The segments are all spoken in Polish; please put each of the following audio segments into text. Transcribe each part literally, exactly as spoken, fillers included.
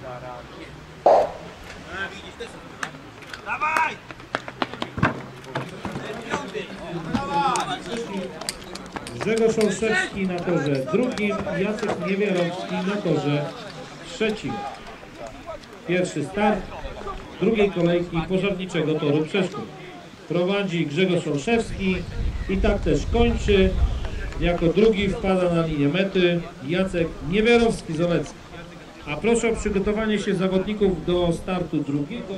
Dawaj! Grzegorz Olszewski na torze drugim, Jacek Niewiarowski na torze trzecim. Pierwszy start drugiej kolejki pożarniczego toru przeszkód. Prowadzi Grzegorz Olszewski i tak też kończy. Jako drugi wpada na linię mety Jacek Niewiarowski z Olecka. A proszę o przygotowanie się zawodników do startu drugiego.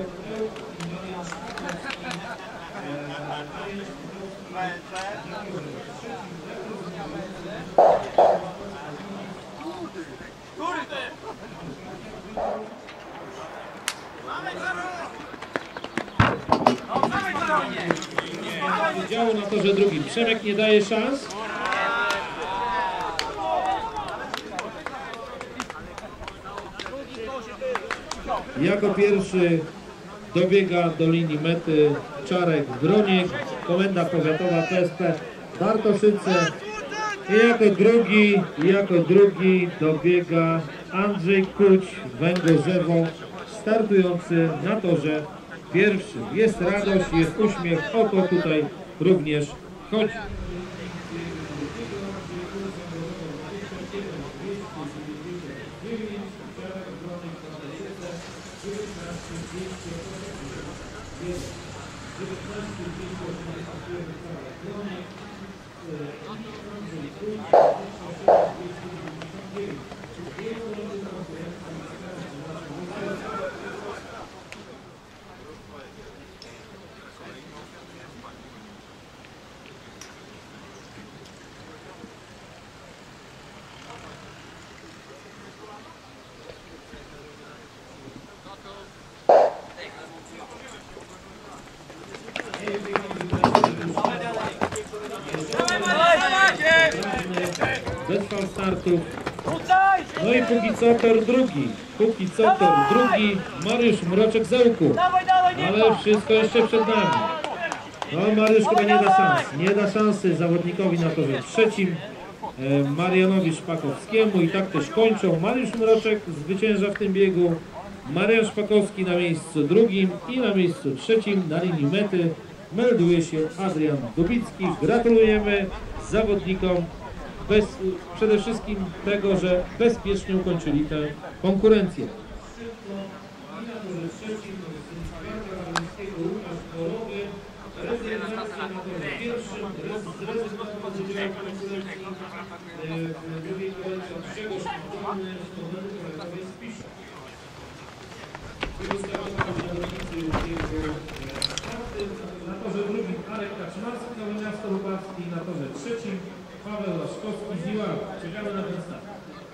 Działo na torze drugim. Przemek nie daje szans. Jako pierwszy dobiega do linii mety Czarek Broniek, Komenda Powiatowa P S P Bartoszyce. I jako drugi, jako drugi dobiega Andrzej Kuć, Węgorzewo, startujący na torze pierwszym. Jest radość, jest uśmiech, o to tutaj również chodzi. Bez falstartów. No i póki co tor drugi. Póki co tor drugi. Mariusz Mroczek Zełku. Ale wszystko jeszcze przed nami. No Mariusz chyba nie da szans. Nie da szansy zawodnikowi na torze trzecim. Marianowi Szpakowskiemu i tak też kończą. Mariusz Mroczek zwycięża w tym biegu. Marian Szpakowski na miejscu drugim i na miejscu trzecim na linii mety melduje się Adrian Dubicki. Gratulujemy zawodnikom bez, przede wszystkim tego, że bezpiecznie ukończyli tę konkurencję. Na torze drugim Arek Kaczmarski, Nowe Miasto Lubawski, na torze trzecim Paweł Laszkowski z Niławy. Czekamy na ten start.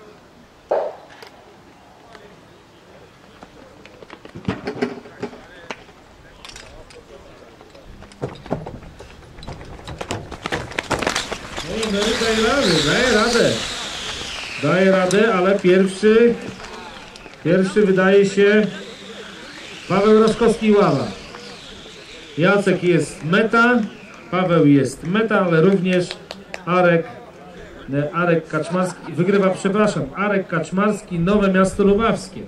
No i Mary daje radę, daje radę. Daje radę, ale pierwszy, pierwszy wydaje się Paweł Laszkowski Ława. Jacek jest meta, Paweł jest meta, ale również Arek, Arek Kaczmarski, wygrywa, przepraszam, Arek Kaczmarski, Nowe Miasto Lubawskie.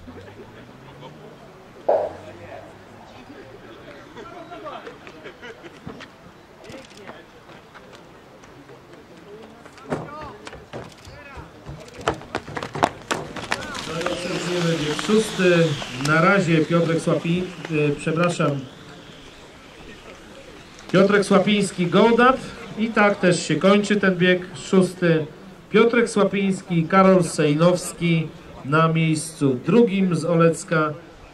Szósty na razie Piotrek Słapiński, przepraszam, Piotrek Słapiński Gołdat i tak też się kończy ten bieg. Szósty Piotrek Słapiński, Karol Sejnowski na miejscu drugim z Olecka.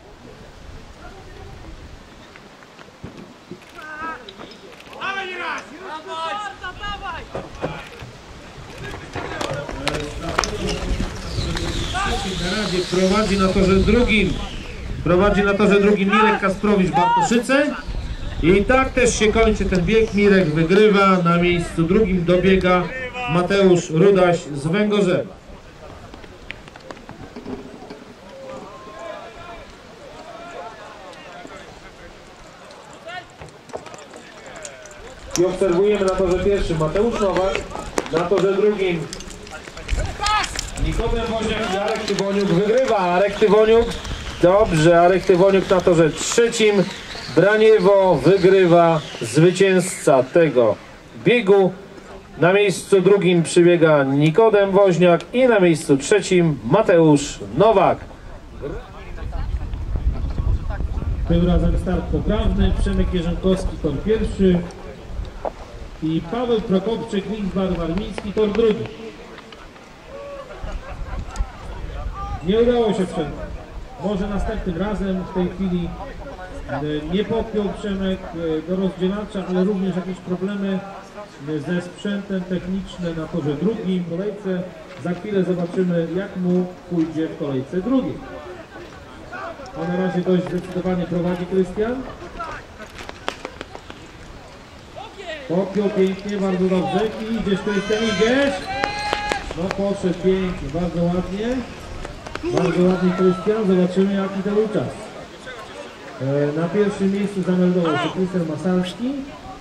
Na razie prowadzi na torze drugim, prowadzi na torze drugim Mirek Kasprowicz Bartoszyce. I tak też się kończy ten bieg. Mirek wygrywa, na miejscu drugim dobiega Mateusz Rudaś z Węgorzewa. I obserwujemy na torze pierwszym Mateusz Nowak, na torze drugim Nikodem Woźniak i Arek Tywoniuk wygrywa. Arek Tywoniuk, dobrze, Arek Tywoniuk na torze trzecim. Braniewo wygrywa, zwycięzca tego biegu. Na miejscu drugim przybiega Nikodem Woźniak i na miejscu trzecim Mateusz Nowak. Tym razem start poprawny. Przemek Jerzynkowski tor pierwszy i Paweł Prokopczyk, Liczbar Warmiński tor drugi. Nie udało się Przemek. Może następnym razem. W tej chwili nie podpiął Przemek do rozdzielacza, ale również jakieś problemy ze sprzętem technicznym na torze drugim w kolejce. Za chwilę zobaczymy, jak mu pójdzie w kolejce drugiej. A na razie dość zdecydowanie prowadzi Krystian. Popiął pięknie, bardzo dobrze. I idziesz Krystian, idziesz. No poszedł pięknie, bardzo ładnie. Bardzo ładnie Krystian, zobaczymy jaki to był czas. Na pierwszym miejscu zameldował się Krystian Masalski.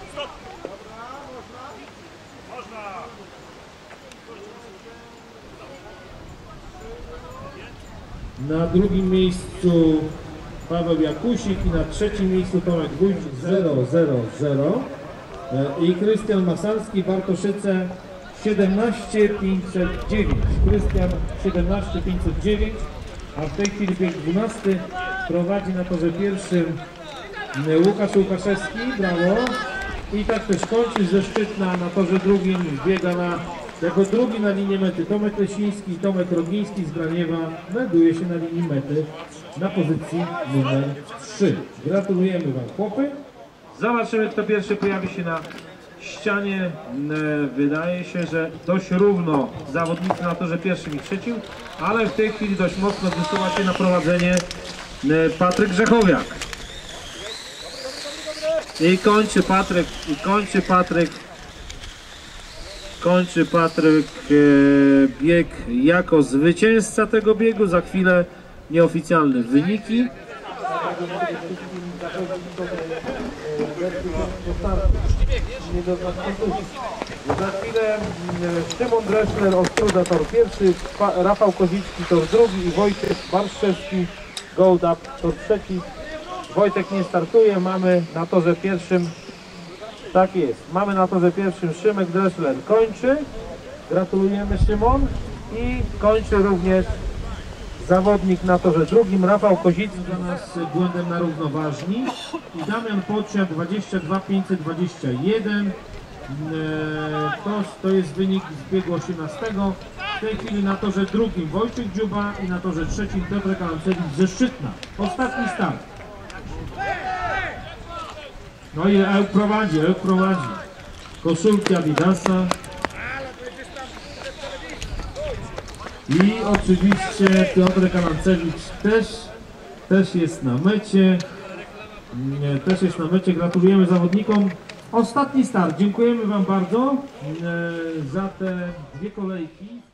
Na drugim miejscu Paweł Jakusik i na trzecim miejscu Tomek Wójcik zero zero zero i Krystian Masalski, Bartoszyce siedemnaście pięćset dziewięć. Krystian siedemnaście pięćset dziewięć, a w tej chwili bieg dwunasty prowadzi na torze pierwszym Łukasz Łukaszewski, brawo. I tak też kończy ze Szczytna na torze drugim, biega na jako drugi na linię mety Tomek Leśniński i Tomek Rogiński z Braniewa melduje się na linii mety na pozycji numer trzy. Gratulujemy Wam chłopy. Zobaczymy, kto pierwszy pojawi się na ścianie. Wydaje się, że dość równo zawodnicy na torze pierwszym i trzecim, ale w tej chwili dość mocno wysuwa się na prowadzenie Patryk Grzechowiak. I kończy Patryk, i kończy Patryk. Kończy Patryk e, bieg jako zwycięzca tego biegu. Za chwilę nieoficjalne wyniki. Za chwilę Szymon Dreszler, Ostruda tor pierwszy, Rafał Kozicki tor drugi i Wojciech Barszczewski Gold Up tor trzeci. Wojtek nie startuje, mamy na torze pierwszym. Tak jest. Mamy na torze pierwszym Szymek Dreszler kończy. Gratulujemy Szymon. I kończy również zawodnik na torze drugim Rafał Kozicki. Dla nas błędem na równoważni. I Damian Pociak dwadzieścia dwa pięćset dwadzieścia jeden. To, to jest wynik z biegu osiemnastego. W tej chwili na torze drugim Wojciech Dziuba i na torze trzecim Piotr Kalancelewicz ze Szczytna. Ostatni start. No i Ełk prowadzi, Ełk prowadzi. Koszulki Adidasa. I oczywiście Piotr Kalancewicz też, też jest na mecie. Też jest na mecie. Gratulujemy zawodnikom. Ostatni start. Dziękujemy Wam bardzo za te dwie kolejki.